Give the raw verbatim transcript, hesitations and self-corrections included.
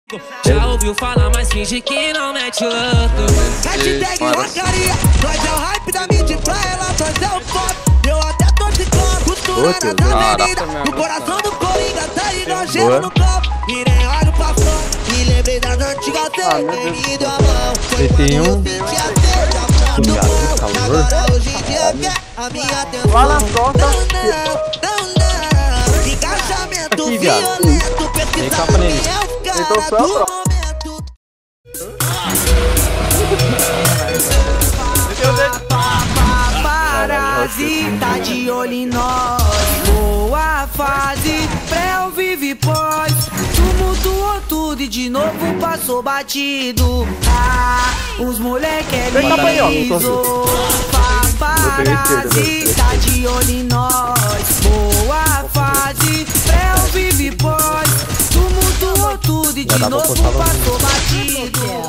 Já ouviu falar, mas finge que não mete louco. Hashtag rocaria, nós é o hype da mídia pra ela, nós é o pop. Eu até tô ficando costurada na avenida. O coração do Coringa tá igual gelo no copo. E nem olho pra fora, e lembrei das antigas vezes. Me deu a mão, foi quando eu senti a sede da mão do mal. Agora hoje em dia quer a minha atenção. Lá na porta. Não, não, não, não. Encaixamento violento, pesquisa pra mim é o cara do momento. Parasita de olho em nós. Boa fase, pré ou vive pós. Tumultuou tudo e de novo passou batido. Ah, os moleque é liso. Parasita de olho em nós. Boa fase, pré ou vive pós. Tumultuou tudo e de novo passou batido.